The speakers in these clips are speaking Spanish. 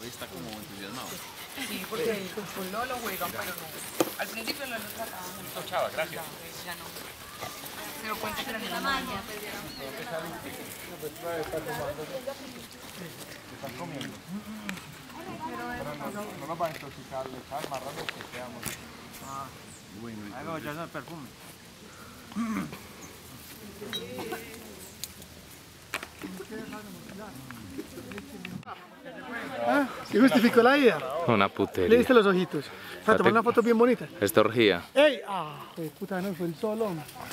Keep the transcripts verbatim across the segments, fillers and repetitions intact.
está como entusiasmado. Sí, porque con Lolo juegan, pero no. Al principio Lolo trataba mucho. Chava, gracias. Ya no. Se dio cuenta que era la maña. Están comiendo. Pero no, no nos va a intoxicar, le echar más rápido que quedamos. Ah, Bueno, algo ya no es perfume. ¿Ah? ¿Sí justificó la idea? Una Le putería. diste los ojitos. Para tomar una foto bien bonita. Esta orgía. ¡Ey! ¡Ah! Joder, puta, no fue el solo.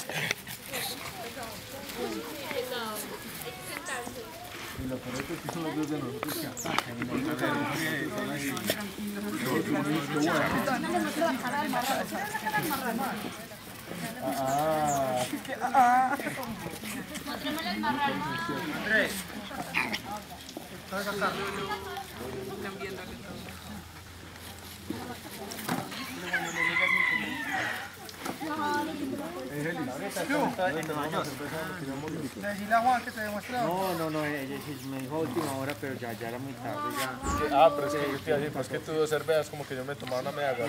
Y lo peor es que son los dos de nosotros que atacan. Ah, Mostrémosle el marrano. Tres. Están viéndole todo. Decirle a Juan que te demuestra. no, no, no, ella sí me dijo a última hora, pero ya, ya era muy tarde. Ya. Ah, pero es que yo te iba a decir, pues que tú dos cervezas como que yo me tomaba una media De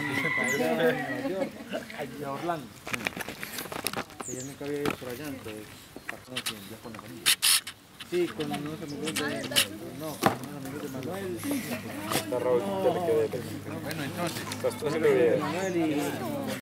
Orlando. Ella nunca había ido por allá, entonces pasó un tiempo con la familia. Sí, con unos amigos de no, con unos amigos de Manuel. Está Raúl, ya le quedé. Bueno, entonces. Estás tú, se le